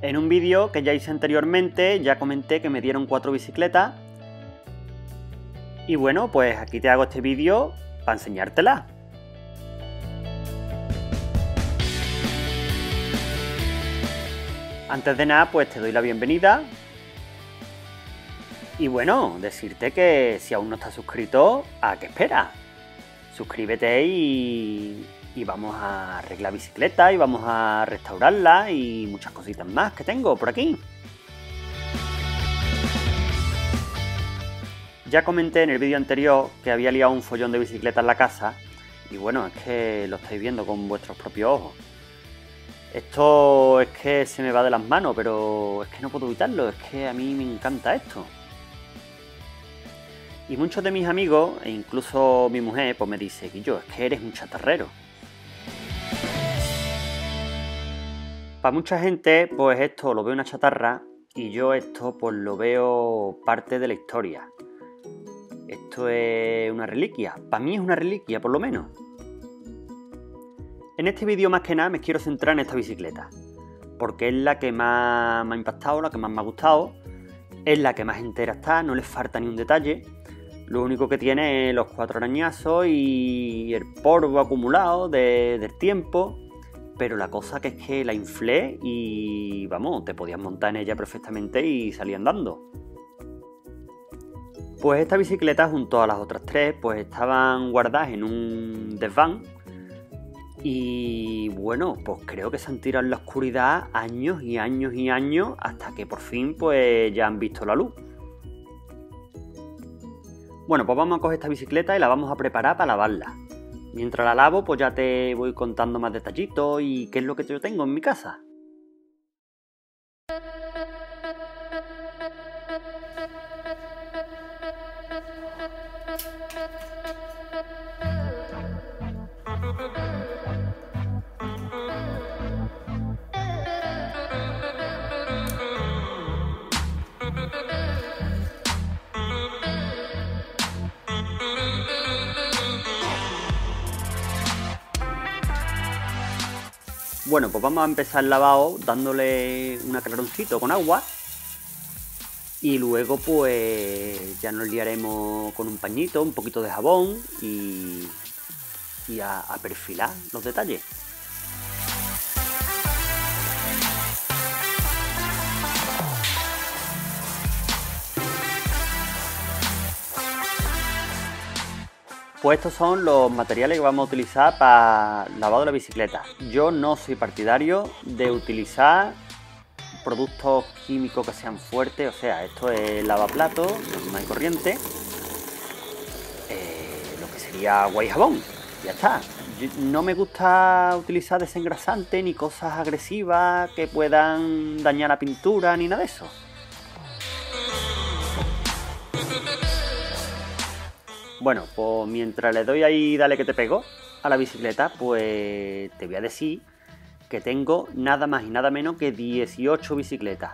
En un vídeo que ya hice anteriormente ya comenté que me dieron 4 bicicletas. Y bueno, pues aquí te hago este vídeo para enseñártela. Antes de nada, pues te doy la bienvenida. Y bueno, decirte que si aún no estás suscrito, ¿a qué esperas? Suscríbete y vamos a arreglar bicicleta y vamos a restaurarla y muchas cositas más que tengo por aquí. Ya comenté en el vídeo anterior que había liado un follón de bicicleta en la casa y bueno, es que lo estáis viendo con vuestros propios ojos. Esto es que se me va de las manos, pero es que no puedo evitarlo, es que a mí me encanta esto. Y muchos de mis amigos, e incluso mi mujer, pues me dice, Guillo, es que eres un chatarrero. Para mucha gente, pues esto lo veo una chatarra y yo esto pues lo veo parte de la historia. Esto es una reliquia, para mí es una reliquia por lo menos. En este vídeo más que nada me quiero centrar en esta bicicleta, porque es la que más me ha impactado, la que más me ha gustado, es la que más entera está, no le falta ni un detalle. Lo único que tiene es los 4 arañazos y el polvo acumulado del tiempo, pero la cosa que es que la inflé y vamos, te podías montar en ella perfectamente y salir andando. Pues esta bicicleta junto a las otras 3 pues estaban guardadas en un desván y bueno, pues creo que se han tirado en la oscuridad años y años y años hasta que por fin pues ya han visto la luz. Bueno, pues vamos a coger esta bicicleta y la vamos a preparar para lavarla. Mientras la lavo, pues ya te voy contando más detallitos y qué es lo que yo tengo en mi casa. Bueno, pues vamos a empezar el lavado dándole un aclaroncito con agua y luego pues ya nos liaremos con un pañito, un poquito de jabón y a perfilar los detalles. Pues estos son los materiales que vamos a utilizar para lavado de la bicicleta. Yo no soy partidario de utilizar productos químicos que sean fuertes, o sea, esto es lavaplatos, normal y corriente, lo que sería agua y jabón, ya está. No me gusta utilizar desengrasante ni cosas agresivas que puedan dañar la pintura ni nada de eso. Bueno, pues mientras le doy ahí dale que te pego a la bicicleta, pues te voy a decir que tengo nada más y nada menos que 18 bicicletas.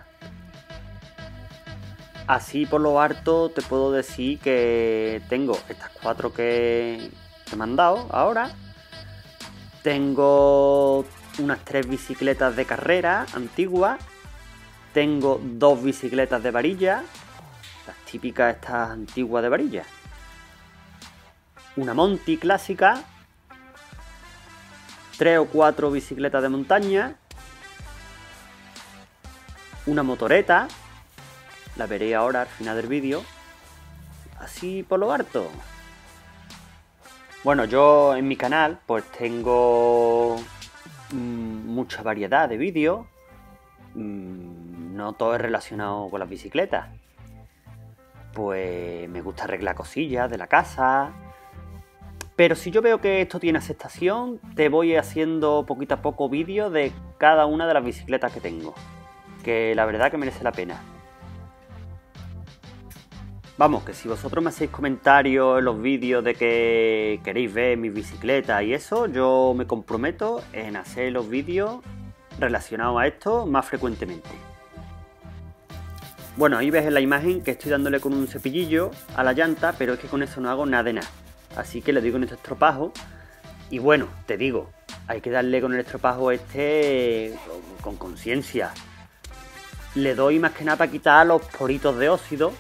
Así por lo harto te puedo decir que tengo estas 4 que me han dado ahora. Tengo unas 3 bicicletas de carrera antiguas. Tengo 2 bicicletas de varilla, las típicas estas antiguas de varilla. Una Monty clásica, 3 o 4 bicicletas de montaña, una motoreta, la veré ahora al final del vídeo, así por lo harto. Bueno, yo en mi canal pues tengo mucha variedad de vídeos, no todo es relacionado con las bicicletas. Pues me gusta arreglar cosillas de la casa. Pero si yo veo que esto tiene aceptación, te voy haciendo poquito a poco vídeos de cada una de las bicicletas que tengo. Que la verdad que merece la pena. Vamos, que si vosotros me hacéis comentarios en los vídeos de que queréis ver mis bicicletas y eso, yo me comprometo en hacer los vídeos relacionados a esto más frecuentemente. Bueno, ahí ves en la imagen que estoy dándole con un cepillillo a la llanta, pero es que con eso no hago nada de nada. Así que le doy con este estropajo y bueno, te digo, hay que darle con el estropajo este con conciencia. Le doy más que nada para quitar los poritos de óxido.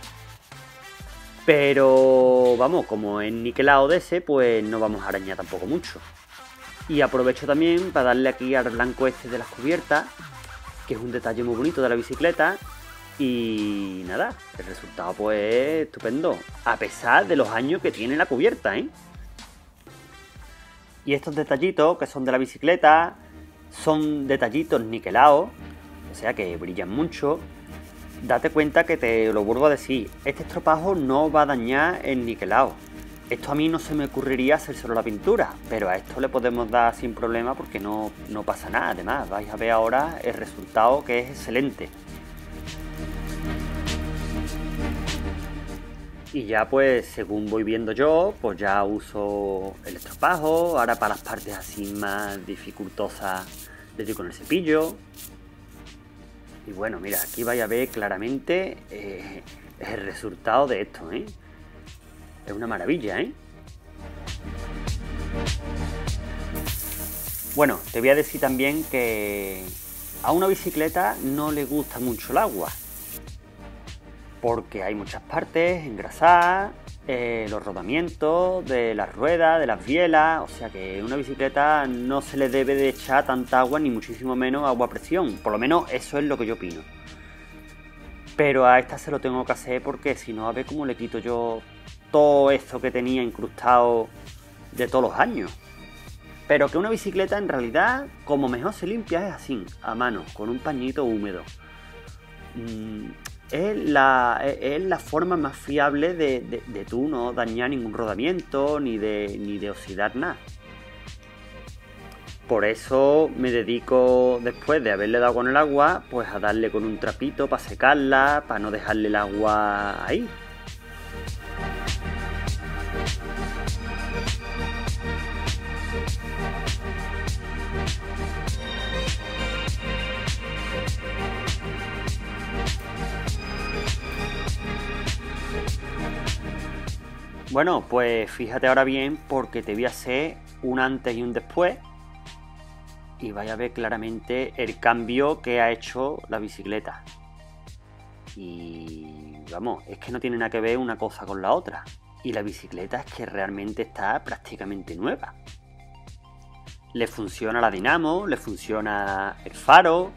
Pero vamos, como es niquelado de ese, pues no vamos a arañar tampoco mucho. Y aprovecho también para darle aquí al blanco este de las cubiertas, que es un detalle muy bonito de la bicicleta. Y nada, el resultado pues es estupendo, a pesar de los años que tiene la cubierta, ¿eh? Y estos detallitos que son de la bicicleta son detallitos niquelados, o sea que brillan mucho. Date cuenta que te lo vuelvo a decir, este estropajo no va a dañar el niquelado. Esto a mí no se me ocurriría hacérselo la pintura, pero a esto le podemos dar sin problema porque no pasa nada. Además, vais a ver ahora el resultado, que es excelente. Y ya pues según voy viendo yo, pues ya uso el estropajo. Ahora para las partes así más dificultosas le doy con el cepillo. Y bueno, mira, aquí vais a ver claramente el resultado de esto, ¿eh? Es una maravilla, ¿eh? Bueno, te voy a decir también que a una bicicleta no le gusta mucho el agua, porque hay muchas partes engrasadas, los rodamientos de las ruedas, de las bielas, o sea que a una bicicleta no se le debe de echar tanta agua, ni muchísimo menos agua a presión, por lo menos eso es lo que yo opino. Pero a esta se lo tengo que hacer porque si no, a ver cómo le quito yo todo esto que tenía incrustado de todos los años. Pero que una bicicleta en realidad, como mejor se limpia, es así, a mano, con un pañito húmedo. Es la forma más fiable de tú no dañar ningún rodamiento ni de oxidar nada. Por eso me dedico, después de haberle dado con el agua, pues a darle con un trapito para secarla, para no dejarle el agua ahí. Bueno, pues fíjate ahora bien porque te voy a hacer un antes y un después y vais a ver claramente el cambio que ha hecho la bicicleta. Y vamos, es que no tiene nada que ver una cosa con la otra. Y la bicicleta es que realmente está prácticamente nueva. Le funciona la dinamo, le funciona el faro.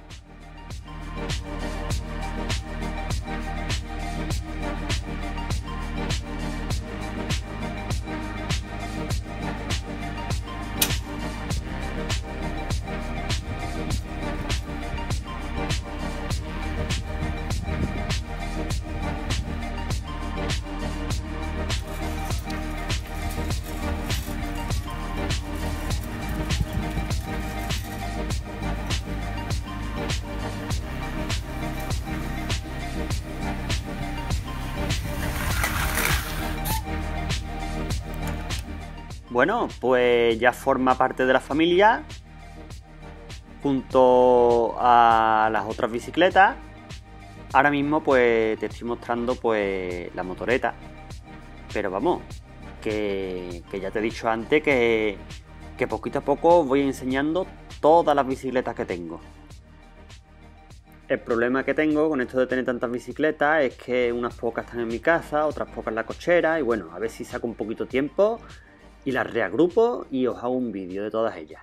Bueno, pues ya forma parte de la familia junto a las otras bicicletas. Ahora mismo pues te estoy mostrando pues la motoreta. Pero vamos, que ya te he dicho antes que poquito a poco voy enseñando todas las bicicletas que tengo. El problema que tengo con esto de tener tantas bicicletas es que unas pocas están en mi casa, otras pocas en la cochera. Y bueno, a ver si saco un poquito tiempo y las reagrupo y os hago un vídeo de todas ellas.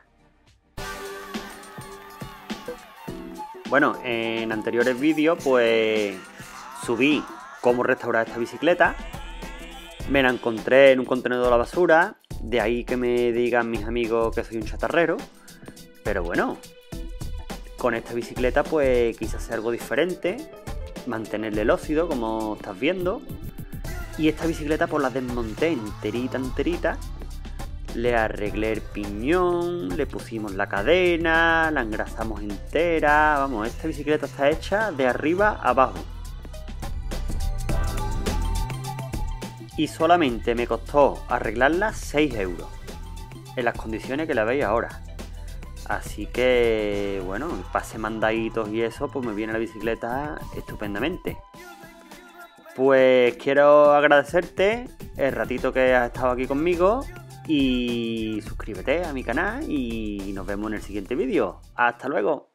Bueno, en anteriores vídeos pues subí cómo restaurar esta bicicleta. Me la encontré en un contenedor de la basura, de ahí que me digan mis amigos que soy un chatarrero. Pero bueno, con esta bicicleta pues quise hacer algo diferente, mantenerle el óxido como estás viendo. Y esta bicicleta pues la desmonté enterita. Le arreglé el piñón, le pusimos la cadena, la engrasamos entera. Vamos, esta bicicleta está hecha de arriba a abajo. Y solamente me costó arreglarla 6 euros. En las condiciones que la veis ahora. Así que, bueno, pase mandaditos y eso, pues me viene la bicicleta estupendamente. Pues quiero agradecerte el ratito que has estado aquí conmigo. Y suscríbete a mi canal y nos vemos en el siguiente vídeo. ¡Hasta luego!